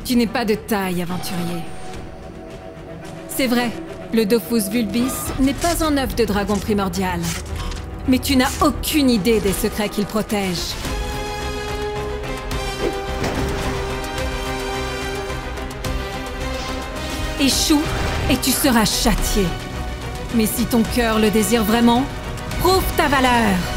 Tu n'es pas de taille, aventurier. C'est vrai, le Dofus Vulpis n'est pas un œuf de dragon primordial. Mais tu n'as aucune idée des secrets qu'il protège. Échoue et tu seras châtié. Mais si ton cœur le désire vraiment, prouve ta valeur.